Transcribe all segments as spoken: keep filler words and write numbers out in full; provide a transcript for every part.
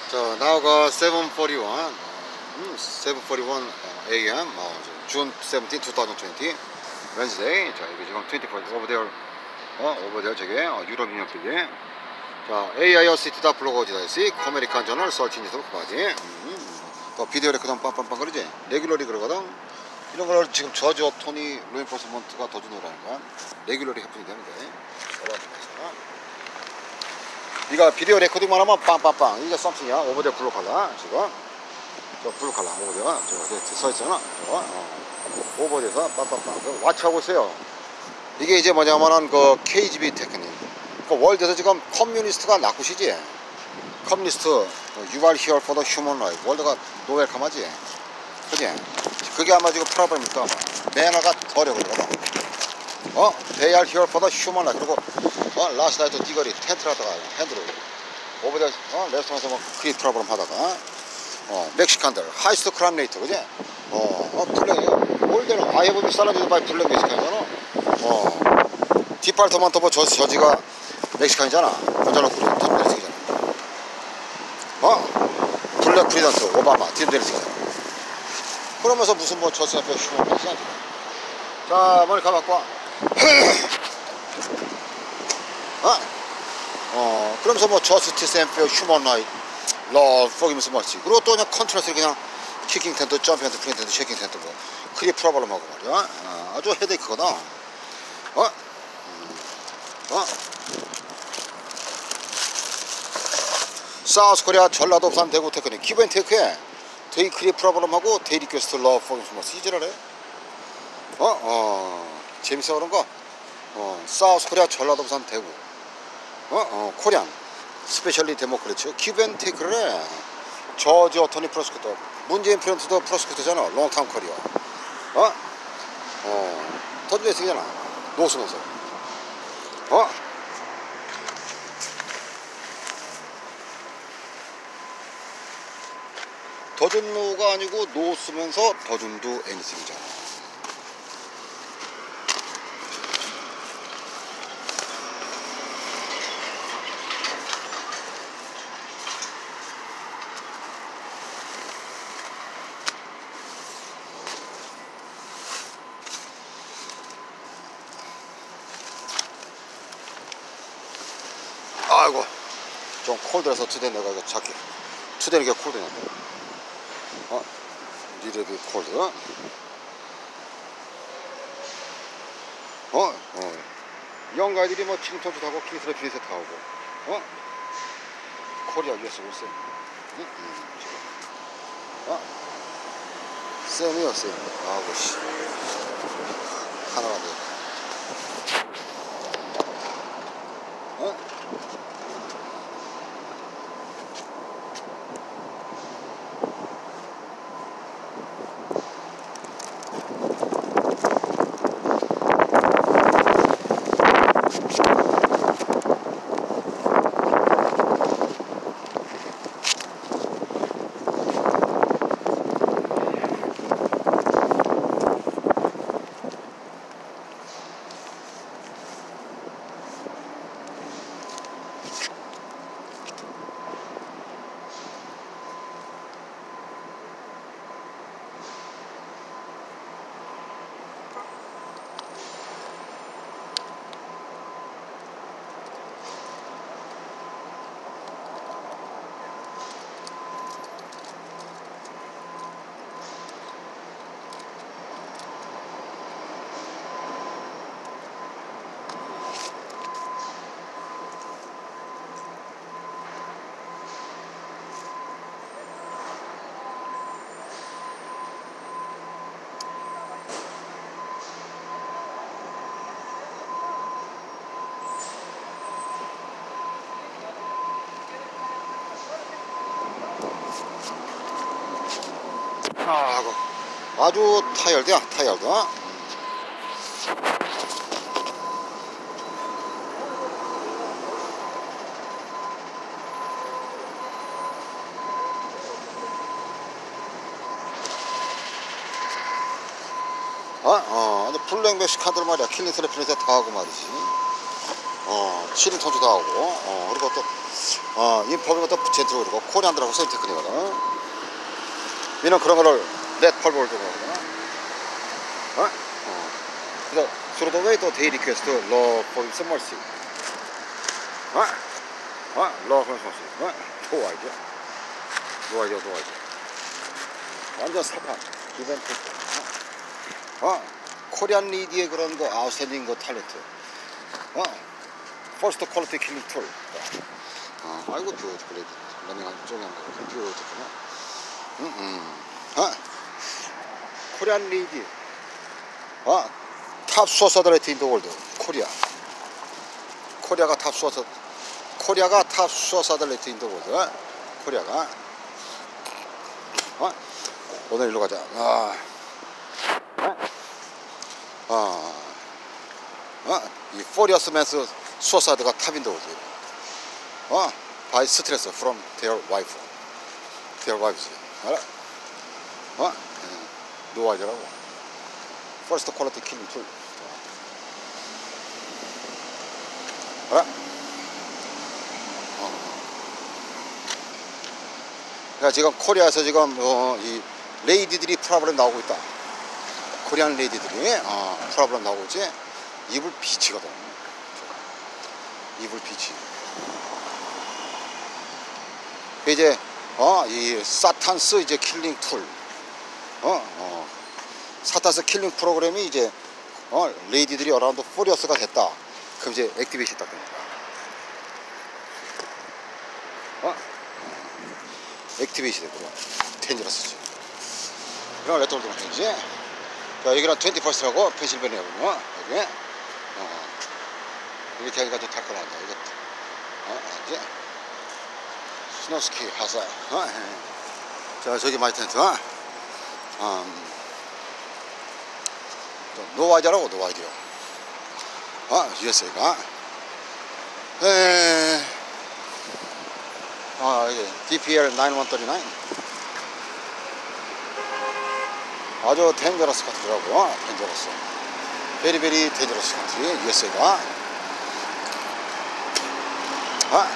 자, 나우가 seven forty-one, 음, seven forty-one 에이엠, 어, June seventeenth, twenty twenty, Wednesday. 자, 이게 지금 twenty-four over there, 어, over there 저게 어, 유럽 인형 빌리. 자, 에이아이어 시티다 블로그 어디다시, 코메리칸 저널 서치 인지도 그바지. 음, 또 비디오 레코드 빵빵빵 그러지. 레귤러리 그러거든. 이런 걸 지금 저저 토니 로인포스먼트가 더 주노라는 거야. 레귤러리 해프닝 되는데. 네가 비디오 레코딩만 하면 빵빵빵. 이게 썸씽이야. 오버데 블루 컬러 지금. 저 블루 컬러 오버데 저거 서 있잖아. 저거. 어. 오버데에서 빵빵빵. 왓츠하고 있어요. 이게 이제 뭐냐면은 그 케이지비 테크닉. 그 월드에서 지금 커뮤니스트가 낙구시지. 커뮤니스트 You are here for the human life. 월드가 노웰컴하지. 그지? 그게 아마 지금 프로블ем일까 아마. 매너가 더려 그러거든. 어? They are here for the human life. 그리고 어? 라스트 나이트 디거리 텐트를 하다가 핸드로 오버데 어? 레스토랑에서 뭐 크리 프로블럼 하다가 어? 멕시칸들 하이스트 크라임 레이트 그지? 어? 어? 블랙 올데는 아예 보면 살라디도 바이 블랙 멕시칸이잖아. 어? 디팔트먼트 뭐 저, 저지가 멕시칸이잖아. 곤잘로 구리 탑데리스잖아. 어? 블랙 프리던트 오바마 딘데리스잖아. 그러면서 무슨 뭐 저스앤페 휴먼이지. 자, 머리 가갖고 와. 어? 어, 그러면서 뭐 저스티스 앤페어 휴먼 라이트 러 포기면서 뭐지. 그리고 또 그냥 컨트롤스 그냥 키킹 텐트, 점핑 텐트, 프린 텐트, 쉐이킹 텐트 뭐 크리 프로블럼 하고 말이야. 어, 아주 헤데이크거든. 어? 어? 사우스 코리아 전라도 부산 대구 테크닉 기브앤테이크에 데이 크리 프로블럼하고 데이 리퀘스트 러 포기면서 뭐 시즈를 해. 어? 어, 재밌어 그런 거? 어, 사우스 코리아 전라도 부산 대구 어? 어, 코리안 스페셜리 데모크래츠 기브앤테이크를 해. 저지 어토니 프로스큐터 문재인 프렌트도 프로스큐터잖아. 롱타임 커리어 어? 어, 터즈베이스잖아. 노스면서 어? 더준노가 아니고 노스면서 더준도 애니싱이잖아. 아이고 좀 콜드라서 투데이 내가 이거 작게 투데이 이게 콜드냐고. 어? 리레비 콜드 어? 어? 영가이들이 뭐 칭토주 타고 킹스레 피니세 타고 어? 코리아 유에스 올세 응? 응, 지금 어? 쌤이요 쌤. 아고 씨 하나가 돼. 어? 아, 아주 타열돼야 타열돼. 어? 어, 블랙 멕시칸들 말이야. 킬링스레 프린세 다 하고 말이지. 어, 칠인 턴주 다 하고. 어, 그리고 또 어, 인펄블 것도 젠틀로 그러고, 코리안들하고 세임 테크닉이거든. 미는 그런 거를 넷 펄블을 두고 하거든. 어? 어. 그래서, through the way, they request law for some mercy. 어? 어? law for some mercy. 어? 좋아, 이제. 좋아, 이제, 좋아, 이제. 완전 사판. 이벤트. 어? 코리안 리디의 그런 거, 아웃스탠딩 거 탤런트. 어? 퍼스트 퀄리티 킬링 툴. 어, 아이고, 뷰티풀. 러닝한 쪽에 한 거. 뷰티풀. 응, 응. 어? 코리안 리디. 어? 탑 수어서더레티 인더 월드. 코리아. 코리아가 탑 수어서, 코리아가 탑 수어서더레티 인더 월드. 어? 코리아가. 어? 오늘 일로 가자. 아. 어? 어. 어? 이 포리어스 맨스 수어사드가 탑인더 월드. 어? 바이 스트레스 from their wife. their wives. 알아? 어? 노아이더라고. 퍼스트 퀄리티 킬링 툴. 알아? 어. 그러니까 지금 코리아에서 지금 어, 이 레이디들이 프로블럼 나오고 있다. 코리안 레이디들이 어, 프로블럼 나오고 있지. 이불 비치거든. 이불 비치. 이제 어, 이 사탄스 이제 킬링 툴. 어, 어. 사탄스 킬링 프로그램이 이제 어, 레이디들이 어라운드 포리어스가 됐다. 그럼 이제 액티베이션 딱 됩니다. 어? 액티베이션 되고 텐저러스지. 그럼 레토르도 해야지. 자, 여기는 트웬티퍼스트라고 펜실베니아군요. 여기. 어. 이렇게 하니까 좀 달콤하다. 이거. 어, 이제 스노스키 하사. 어? 자, 저기 마이텐트. 어? 음. 노아이디어라고, 노아이디어. 어, 유에스에이가. 에, 아, 이게 디피엘 나인일삼구. 아주 텐저러스 카트리라고요. 텐저러스. 베리베리 텐저러스 카트리, 유에스에이가. 아,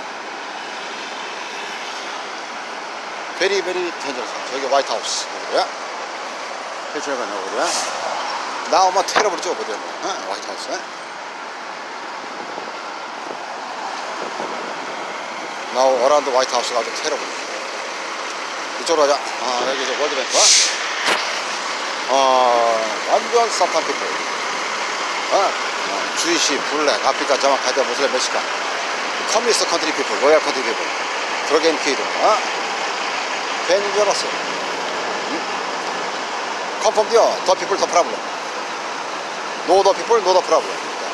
베리베리 텐저러스. 저기 화이트하우스. 그래? 펜실베니아 그래? 나오면 테러블 찍어보자. 어? 화이트하우스. 나오 어라운드 화이트하우스가 아주 테러블. 이쪽으로 가자. 아, 여기 이제 월드뱅크. 어, 완전 사탄 피플. 어? 어, 주이시, 블랙, 아프리카, 자막, 가이드, 모슬렘, 멕시칸. 커뮤니스트 컨트리 피플, 로얄 컨트리 피플. 드러그 앤 키드. 어? 괜히 줄 알았어. 컨펌 디어, 더 피플, 더 프라블럼. 노 더 피플, 노 더 프라블럼.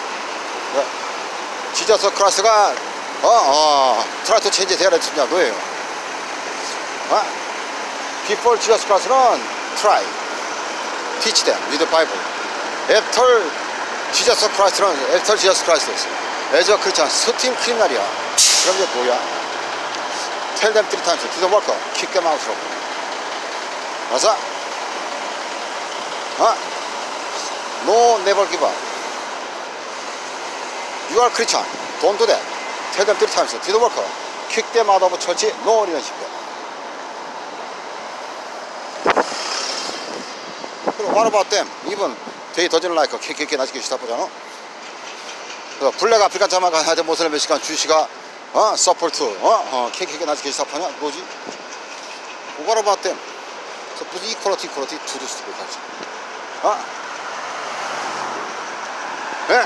지저스 크라스가 어, 어, 트라이 투 체인지 대야를 진짜 노예요. 어? 비폴 지저스 크라스는 트라이. teach them with the Bible. After Jesus Christ는 After Jesus Christ. as a Christian, 스팀 크리미널이야. 그럼 이제 뭐야? Tell them three times to the worker, kick them out. 알았어? 어? No, never give up. You are Christian. Don't do that. Tell them three times to the worker, kick them out of church. No, 이런 식이야. What about them? Even they doesn't like 케이케이케이 나지게 시다보잖아. 블랙 아프리칸 자마가 하여튼 모슬렘 멕시칸 주시가 어 서포트 어 어 케이케이케이 나지게 시다파냐 뭐지? What about them? So put equality equality to the stupid 같이. 어? 예?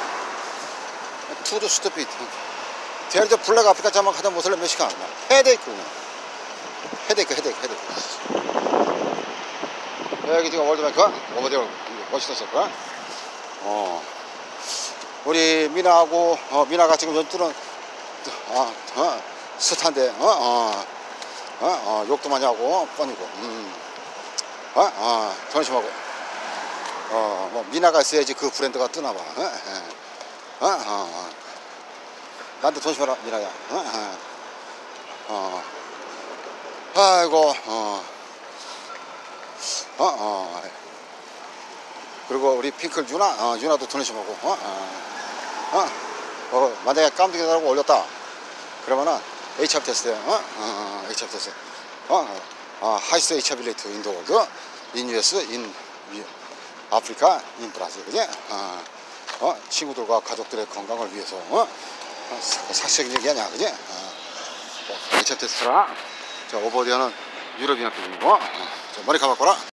To the stupid. 대한 저 블랙 아프리칸 자마가 하여튼 모슬렘 멕시칸 헤데이크 그냥. 헤데이크 헤데이크 헤데이크. 여기 지금 월드뱅크 오버데어 멋있었었구나. 어, 우리 미나하고 어, 미나가 지금 연주는 아, 어, 스탄데 어, 어, 어, 어, 욕도 많이 하고 뻔이고, 음, 어, 어, 전심하고, 어, 뭐 미나가 있어야지 그 브랜드가 뜨나봐. 어, 어, 어, 어. 나한테 조심해라 미나야. 어, 어, 어. 아이고, 어. 어, 어. 그리고 우리 핑클 유나, 어, 유나도 도네이션 하고, 어, 어, 어, 어, 만약에 깜둥이 달라고 올렸다. 그러면은 에이치아이브이 테스트, 어? 어, 어, 에이치아이브이 테스트, 어, 어, 하이스트 에이치아이브이 레이트 인 더 월드, 인 유에스, 인 아프리카, 인 브라질, 그지? 어, 어, 친구들과 가족들의 건강을 위해서, 어? 사실적인 얘기 아니야, 그지? 어, 에이치아이브이 테스트라. 자, 오버디어는 유럽이나 쪽이고, 어, 자, 머리 감아봐라.